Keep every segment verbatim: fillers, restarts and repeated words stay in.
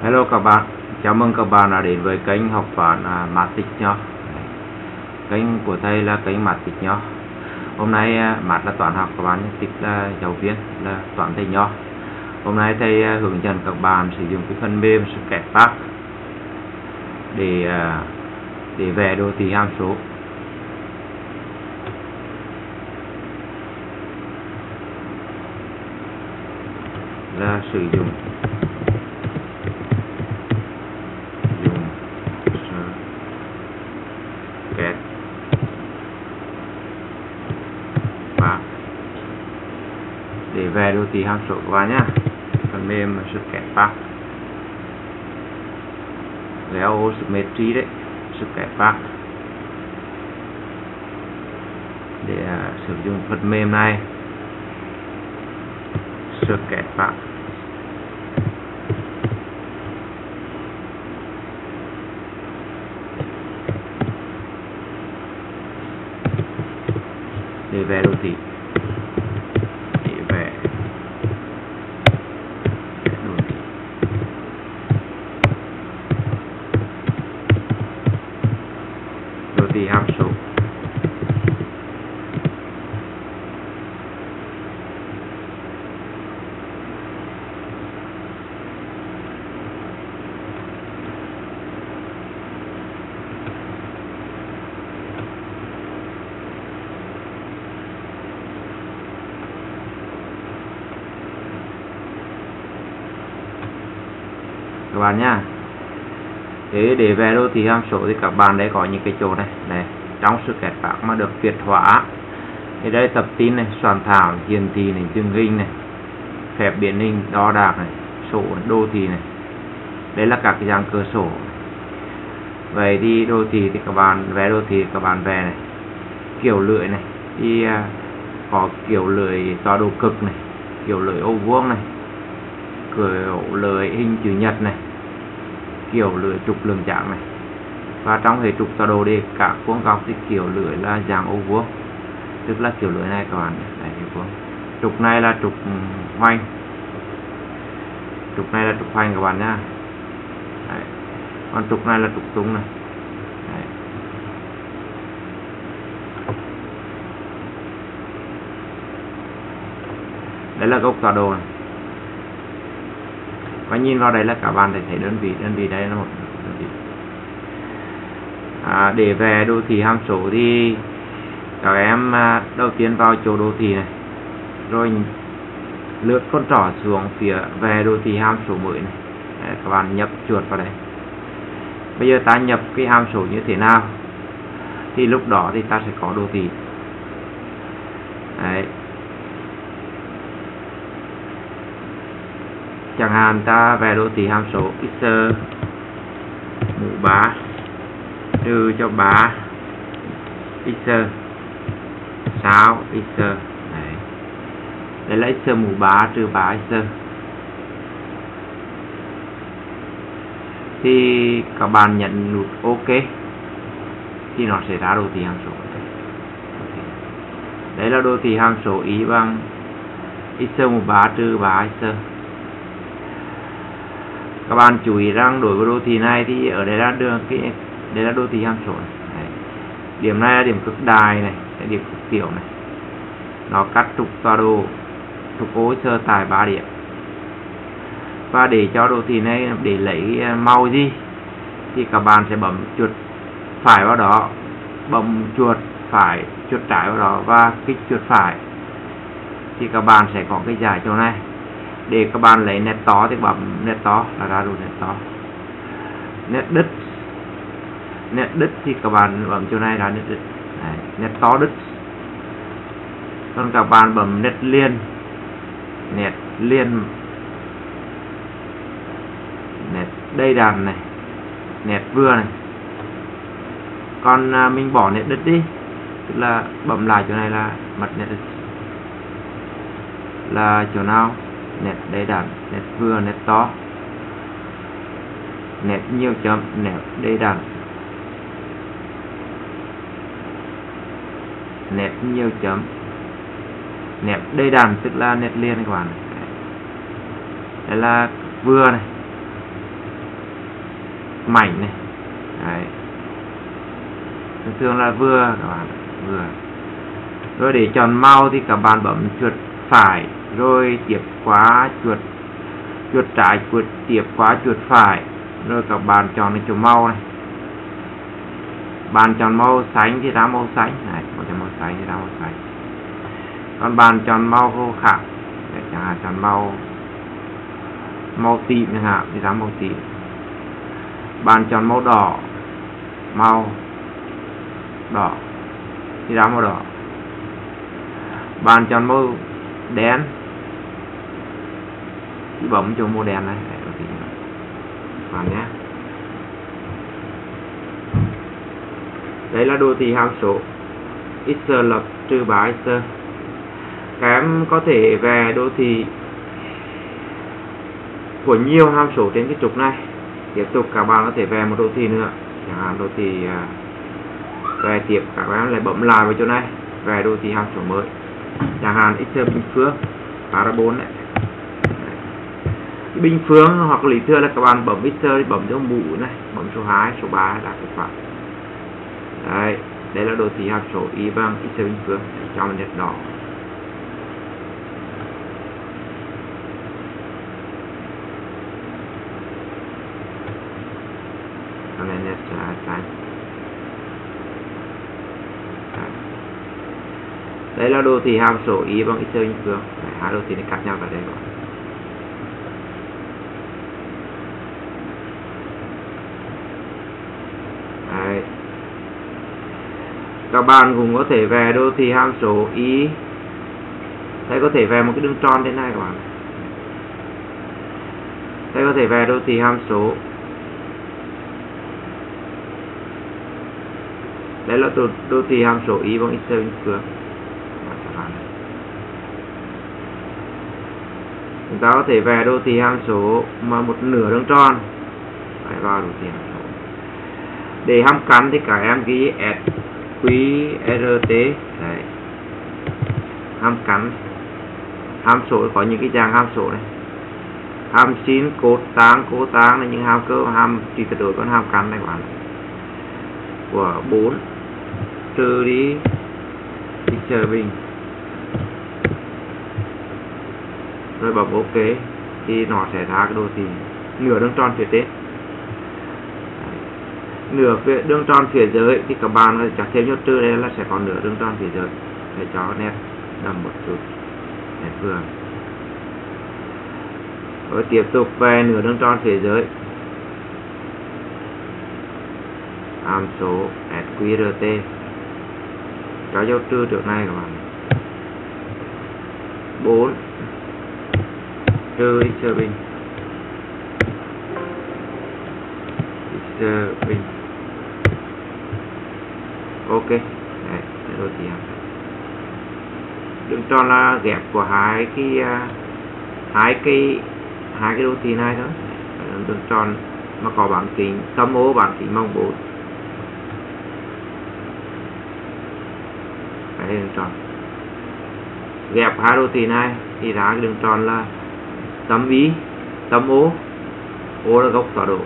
Hello các bạn, chào mừng các bạn đã đến với kênh học toán à, Matic Nho. Kênh của thầy là kênh Matic Nho. Hôm nay à, Mat là toán học, các bạn Tích là giáo viên là toán thầy Nho. Hôm nay thầy à, hướng dẫn các bạn sử dụng cái phần mềm Sketchpad để à, để vẽ đồ thị hàm số. Là sử dụng Sketchpad để vẽ đồ thị hàm số các bạn nhé. Phần mềm Sketchpad Leo Symmetry đấy, Sketchpad để uh, sử dụng phần mềm này Sketchpad để vẽ đồ thị, để vẽ đồ thị. Đồ thị hàm số. Các bạn nhá. Thế để vẽ đồ thị hàm số thì các bạn đây có những cái chỗ này, này trong Sketchpad mà được việt hóa. Thì đây tập tin này, soạn thảo, hiển thị này, chương hình này, phép biến hình, đo đạc này, sổ đồ thị này. Đây là các cái dạng cơ sổ. Vậy thì đồ thị thì các bạn vẽ đồ thị các bạn vẽ này, kiểu lưỡi này thì có kiểu lưỡi tọa độ cực này, kiểu lưỡi ô vuông này, kiểu lưỡi hình chữ nhật này, kiểu lưỡi trục lượng chạm này. Và trong hệ trục tọa độ để cả vuông góc thì kiểu lưỡi là dạng ô vuông, tức là kiểu lưỡi này các bạn. Đấy, vuông. Trục này là trục hoành, trục này là trục hoành các bạn nhá. Đấy. Còn trục này là trục tung này. Đấy. Đấy là góc tọa độ này. Và nhìn vào đây là các bạn thấy đơn vị, đơn vị đây là một đơn vị. À, để vẽ đồ thị hàm số thì các em à, đầu tiên vào chỗ đồ thị này, rồi lướt con trỏ xuống phía vẽ đồ thị hàm số mới này. Đấy, các bạn nhập chuột vào đây. Bây giờ ta nhập cái hàm số như thế nào thì lúc đó thì ta sẽ có đồ thị. Đấy. Chẳng hạn ta vẽ đồ thị hàm số x mũ ba trừ cho ba x sáu x. Đấy. Đây là x mũ ba trừ ba x. Thì các bạn nhấn nút OK thì nó sẽ ra đồ thị hàm số. Đấy là đồ thị hàm số y bằng x mũ ba trừ ba x. Các bạn chú ý rằng đối với đồ thị này thì ở đây là đường cái đây là đồ thị hàm số này. Điểm này là điểm cực đại này, cái điểm cực tiểu này. Nó cắt trục tọa độ, trục ô sơ tại ba điểm. Và để cho đồ thị này để lấy màu gì thì các bạn sẽ bấm chuột phải vào đó, bấm chuột phải, chuột trái vào đó và kích chuột phải thì các bạn sẽ có cái giải chỗ này. Để các bạn lấy nét to thì bấm nét to là ra đồ nét to. Nét đứt, nét đứt thì các bạn bấm chỗ này ra nét đứt. Đấy, nét to đứt. Còn các bạn bấm nét liên, nét liên, nét đầy đặn này, nét vừa này. Còn à, mình bỏ nét đứt đi, tức là bấm lại chỗ này là mặt nét đứt. Là chỗ nào? Nét đầy đặn, nét vừa, nét to, nét nhiều chấm, nét đầy đặn, nét nhiều chấm, nét đầy đặn tức là nét liên các bạn. Đây là vừa này, mảnh này. Đấy. Thường thường là vừa các bạn, vừa. Rồi để chọn màu thì các bạn bấm chuột phải rồi tiếp qua chuột chuột trái chuột tiếp qua chuột phải, rồi các bạn chọn cái chỗ màu này. Bạn chọn màu xanh thì ra màu xanh này, một cái màu xanh thì ra màu xanh. Còn bạn chọn màu khác, chẳng hạn chọn màu màu tím chẳng hạn thì ra màu tím. Bạn chọn màu đỏ, màu đỏ thì ra màu đỏ. Bạn chọn màu đen thì bấm chỗ màu đen này, bạn nhé. Đấy là đồ thị hàm số x lập trừ ba x. Các em có thể về đồ thị của nhiều hàm số trên cái trục này. Tiếp tục các bạn có thể về một đồ thị nữa, chẳng hạn đồ thị về tiếp, các em lại bấm lại vào chỗ này về đồ thị hàm số mới, chẳng hạn x bình phương parabol này. Bình phương hoặc lý thuyết là các bạn bấm x thì bấm chỗ mũ này, bấm số hai, số ba là kết quả. Đấy, đây là đồ thị hàm số y bằng x bình phương cho mình nét đỏ. Cái này nét xanh. Đây là đồ thị hàm số y bằng x bình phương. Đấy, hai đồ thị này cắt nhau tại đây rồi. Đấy. Các bạn cũng có thể về đồ thị hàm số y. Đây có thể về một cái đường tròn thế này các bạn. Đây có thể về đồ thị hàm số. Đây là đồ, đồ thị hàm số y bằng x bình phương. Chúng ta có thể về đồ thị hàm số mà một nửa đường tròn. Phải vào đồ thị hàm số. Để hàm cắn thì các em ghi S Q R T. Đấy. Hàm cắn. Hàm số có những cái dạng hàm số này. Hàm sin, cốt tang, cô tang là những hàm cơ, hàm chỉ tuyệt đối, con hàm cắn này các bạn. Của bốn trừ đi x bình. Rồi bấm OK thì nó sẽ ra cái đồ thị nửa đường tròn phía trên. Nửa phía đường tròn phía dưới thì các bạn chắc thêm nhốt trừ đây là sẽ có nửa đường tròn phía dưới để cho nét đậm một chút, nét vừa. Rồi tiếp tục về nửa đường tròn phía dưới, hàm số S Q R T cho dấu trừ trước này các bạn. bốn trừ x bình. X bình. OK. Đấy, đồ thị hàm số. Đường tròn là ghép của hai cái hai cái hai cái đồ thị này thôi. Đường tròn mà có bán kính tâm ô, bán kính mong bốn. Cái đường tròn ghép hai đồ thị này thì ra cái đường tròn là tâm y, tâm ô, ô là góc tọa độ.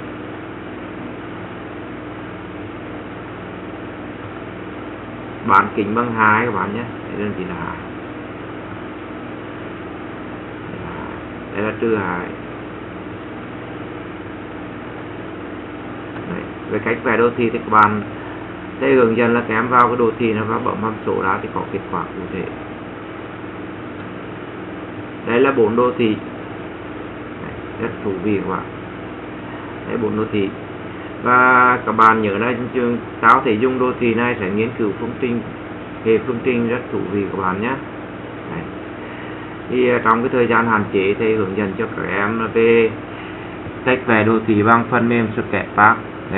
Bán kính bằng hai các bạn nhé. Đây chỉ là hai. Đây là trừ hai. Về cách vẽ đồ thị thì các bạn sẽ hướng dẫn là các em vào cái đồ thị nó và bấm hàm số ra thì có kết quả cụ thể. Đây là bốn đồ thị. Đấy, rất thú vị các bạn. Đây bốn đồ thị. Và các bạn nhớ là chúng ta có thể dùng đồ thị này sẽ nghiên cứu phương trình, hệ phương trình rất thú vị các bạn nhé. Đấy. Thì trong cái thời gian hạn chế thì hướng dẫn cho các em về cách vẽ đồ thị bằng phần mềm Sketchpad,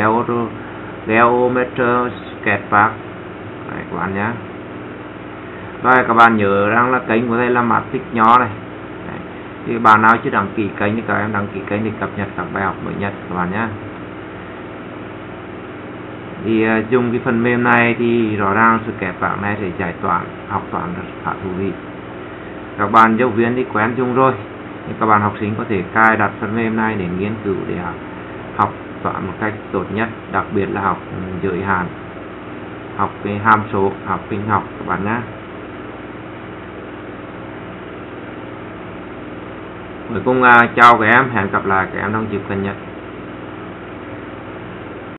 Geometry Sketchpad. Đấy, các bạn nhé. Rồi các bạn nhớ rằng là kênh của thầy là Matic Nho này. Đấy. Thì bạn nào chưa đăng ký kênh thì các em đăng ký kênh để cập nhật các bài học mới nhất các bạn nhé. Thì uh, dùng cái phần mềm này thì rõ ràng Sketchpad này sẽ giải toán, học toán rất khá thú vị. Các bạn giáo viên thì quen dùng rồi, nhưng các bạn học sinh có thể cài đặt phần mềm này để nghiên cứu, để học toán một cách tốt nhất, đặc biệt là học giới hạn, học cái hàm số, học kinh học các bạn nhé. Cuối cùng chào các em, hẹn gặp lại các em trong dịp gần nhất.